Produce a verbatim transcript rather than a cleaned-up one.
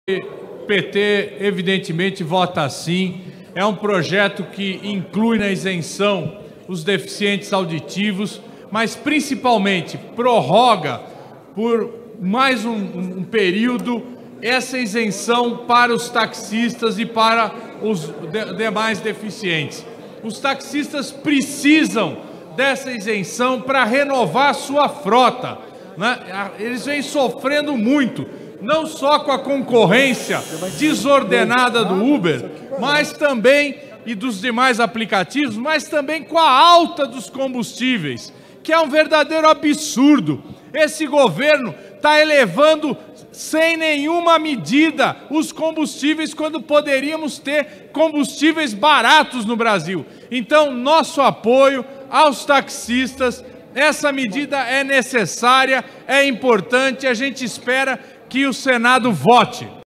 P T, evidentemente, vota sim. É um projeto que inclui na isenção os deficientes auditivos, mas principalmente prorroga por mais um, um período essa isenção para os taxistas e para os de, demais deficientes. Os taxistas precisam dessa isenção para renovar a sua frota, né? Eles vêm sofrendo muito, não só com a concorrência desordenada do Uber, mas também, e dos demais aplicativos, mas também com a alta dos combustíveis, que é um verdadeiro absurdo. Esse governo está elevando sem nenhuma medida os combustíveis quando poderíamos ter combustíveis baratos no Brasil. Então, nosso apoio aos taxistas, essa medida é necessária, é importante, a gente espera que o Senado vote.